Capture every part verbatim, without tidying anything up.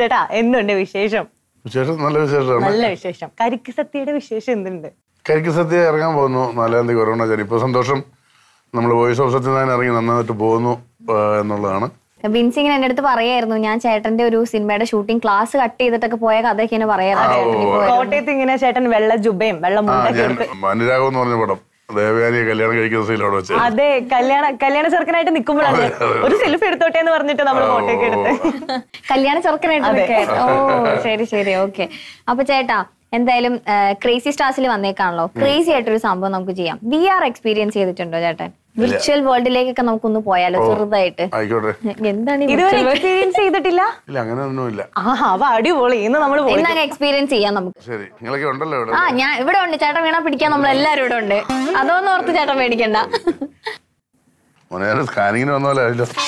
ചേട്ടാ എന്തുണ്ട് വിശേഷം? വിശേഷം നല്ല വിശേഷമാണ്. നല്ല വിശേഷം. കരിക്ക് സത്യയുടെ വിശേഷം എന്തുണ്ട്? കരിക്ക് സത്യ ഇറങ്ങാൻ പോകുന്നു നാലാം തീയതി കൊറോണ ചരി. ഇപ്പൊ സന്തോഷം, നമ്മൾ വോയിസ് ഓഫ് സത്യനാരായണൻ ഇറങ്ങി നന്നായിട്ട് പോകുന്നു എന്നുള്ളതാണ്. ബിൻസിങ്ങനെ എന്റെ അടുത്ത് പറയായിരുന്നു, ഞാൻ ചേട്ടന്റെ ഒരു സിനിമയുടെ ഷൂട്ടിംഗ് ക്ലാസ് കട്ട് ചെയ്തിട്ടൊക്കെ പോയ കഥയൊക്കെ ഇങ്ങനെ പറയാറുണ്ട്. കോട്ടയത്ത് ഇങ്ങനെ ചേട്ടൻ വെള്ള ജുബയും വെള്ള അനുരാഗം എന്ന് പറഞ്ഞ പടം ദേവയാനിയെ കല്യാണം കഴിക്കുന്ന സീലോടെ വെച്ച് അതെ കല്യാണ കല്യാണ ചെറുക്കനായിട്ട് നിൽക്കുമ്പോഴാണ് ഒരു സെൽഫി എടുത്തോട്ടെ എന്ന് പറഞ്ഞിട്ട് നമ്മൾ ഫോട്ടോയൊക്കെ എടുത്ത് കല്യാണ ചെറുക്കനായിട്ട്. ഓ ശരി ശരി ഓക്കെ. അപ്പൊ ചേട്ടാ എന്തായാലും ക്രേസി സ്റ്റാർസിൽ വന്നേക്കാണല്ലോ. ക്രേസി ആയിട്ടൊരു സംഭവം നമുക്ക് ചെയ്യാം. വി ആർ എക്സ്പീരിയൻസ് ചെയ്തിട്ടുണ്ടോ ചേട്ടൻ? വിർച്വൽ വേൾഡിലേക്കൊക്കെ നമുക്കൊന്ന് പോയാലോ ചെറുതായിട്ട്? എന്താണ് എക്സ്പീരിയൻസ് ചെയ്തിട്ടില്ല? അടിപൊളി. ഇന്ന് നമ്മൾ എക്സ്പീരിയൻസ് ചെയ്യാം നമുക്ക്. ആ ഞാൻ ഇവിടെ ഉണ്ട്, ചേട്ടൻ വീണാ പിടിക്കാൻ നമ്മൾ എല്ലാരും ഇവിടെ ഉണ്ട്. അതൊന്നും ഓർത്ത് ചേട്ടൻ മേടിക്കണ്ട. സ്കാനിങ്ങിന് വന്നല്ലോ.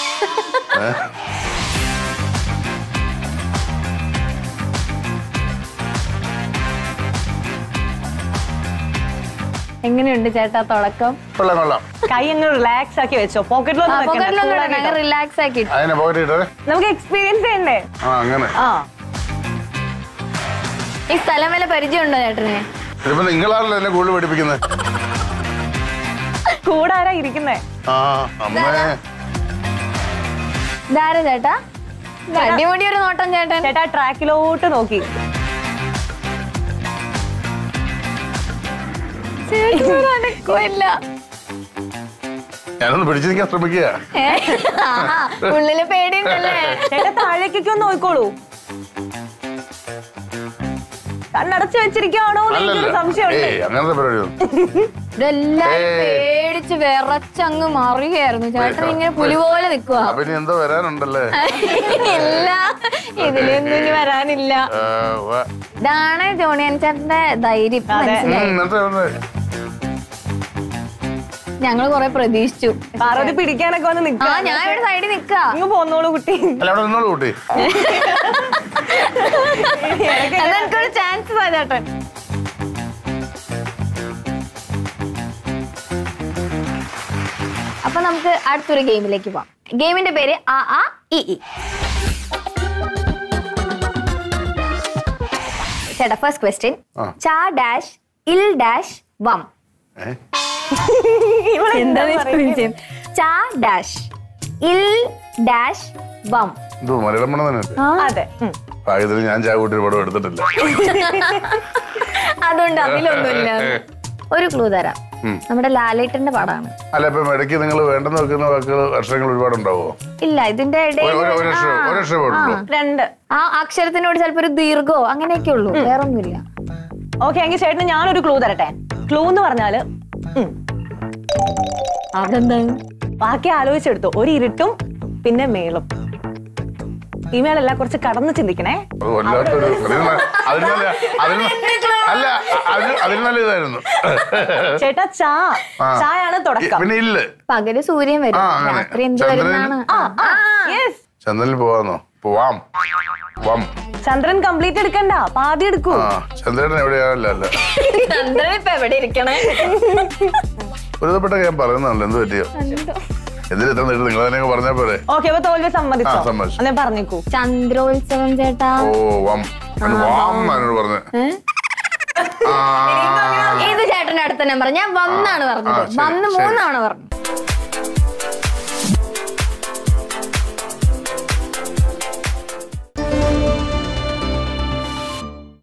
എങ്ങനെയുണ്ട് ചേട്ടാ തുടക്കം? കൈ അങ്ങ് റിലാക്സ് ആക്കി വെച്ചോ, പോക്കറ്റിലൊന്നും റിലാക്സ് ആക്കി. നമുക്ക് എക്സ്പീരിയൻസ് ചെയ്യണ്ടേ? ഈ സ്ഥലം വല്ല പരിചയമുണ്ടോ ചേട്ടന്? നിങ്ങളാണല്ലോ എന്നെ കൂടുതൽ പഠിപ്പിക്കുന്നത്. കൂടെ ആരാ ഇരിക്കുന്നേ? ഇതാരാ ചേട്ടാ? അടിപൊളി ഒരു നോട്ടം ചേട്ടൻ. ചേട്ടാ ട്രാക്കിലോട്ട് നോക്കി. ഞാനൊന്ന് പിടിച്ചിരിക്കാൻ ശ്രമിക്കുക. ഉള്ളില് പേടിയുണ്ടല്ലേ? ചേട്ടാ താഴേക്കൊക്കെ നോക്കോളൂ. കണ്ണടച്ച് വെച്ചിരിക്കുകയാണോ സംശയമുണ്ട്. അങ്ങനത്തെ പരിപാടി പേടിച്ച് വിറച്ചങ്ങ് മറിയായിരുന്നു ചേട്ടൻ. ഇങ്ങനെ പുലി പോലെ നിക്കുക. എന്തോ വരാനുണ്ടല്ലേ? ഇല്ല, ഇതിലൊന്നും ഇനി വരാനില്ല. ഇതാണ് ജോണിയൻ ചേട്ടന്റെ ധൈര്യം. ഞങ്ങള് കൊറേ പ്രതീക്ഷിച്ചു. പാർവതി പിടിക്കാനൊക്കെ വന്ന് നിൽക്കുക. ഞാൻ ഇവിടെ സൈഡിൽ നിൽക്കുക. ഇങ്ങ് പോന്നോളൂ കുട്ടി. കുട്ടി എനിക്കൊരു ചാൻസ് താ ചേട്ടൻ. അപ്പൊ നമുക്ക് അടുത്തൊരു ഗെയിമിലേക്ക് പോവാം. ഗെയിമിന്റെ പേര് ആ ആ ഇ ഇ. ചേട്ടാ ഫസ്റ്റ് ക്വസ്റ്റ്യൻ. ചാ ഡാഷ് ഇൽ ഡാഷ് വം. ചാ ഡാഷ് ഇൽ ഡാഷ് വം. അതെ. ഞാൻ ചായ കൂട്ടി പടം എടുത്തിട്ടില്ല, അതുകൊണ്ട് അതിലൊന്നുമില്ല. ഒരു ക്ലൂ തരാം. നമ്മുടെ ലാലേട്ടന്റെ പടമാണ്. അല്ല ഇപ്പൊ ഇടയ്ക്ക് നിങ്ങൾ വേണ്ടെന്ന് വെക്കുന്ന വാക്കുകൾ അക്ഷരങ്ങൾ ഒരുപാടുണ്ടാവോ? ഇല്ല, ഇതിന്റെ രണ്ട് ആ അക്ഷരത്തിനോട് ചിലപ്പോ ഒരു ദീർഘോ അങ്ങനെയൊക്കെ ഉള്ളൂ, വേറൊന്നുമില്ല. ഓക്കെ എങ്കിൽ ചേട്ടന് ഞാനൊരു ക്ലൂ തരട്ടെ. ക്ലൂ എന്ന് പറഞ്ഞാല് അതെന്താണ്? ബാക്കി ആലോചിച്ചെടുത്തു. ഒരു ഇരുട്ടും പിന്നെ മേളും. ഈ മേളല്ല, കുറച്ച് കടന്ന് ചിന്തിക്കണേ. ചേട്ടാ ചാ ചായാണ് തുടക്കം. പകല് സൂര്യൻ വരും, രാത്രി എന്ത് വരുന്നതാണ്? ചന്ദ്രനിൽ പോവാന്നോ? പോവാം. ചന്ദ്രൻ കംപ്ലീറ്റ് എടുക്കണ്ട, പാതി എടുക്കൂ. ചന്ദ്രൻ എവിടെയാണല്ലോ. ചന്ദ്രൻ ഇപ്പൊ എവിടെ ഇരിക്കണേ? ഒരുപ്പെട്ട ഞാൻ പറയുന്നല്ലോ. എന്ത് പറ്റിയോ? നിങ്ങൾ തന്നെ പറഞ്ഞാ പോരെ. ഓക്കെ, അപ്പൊ തോൽവി സമ്മതിച്ചോ? പറഞ്ഞേക്കൂ. ചന്ദ്രോത്സവം ചേട്ടാ. ഓ വം എന്നോട് പറഞ്ഞു. ഇത് ചേട്ടന്റെ അടുത്ത നമ്പർ. ഞാൻ വന്നാണ് പറഞ്ഞത്. വന്ന് മൂന്നാണ് പറഞ്ഞു.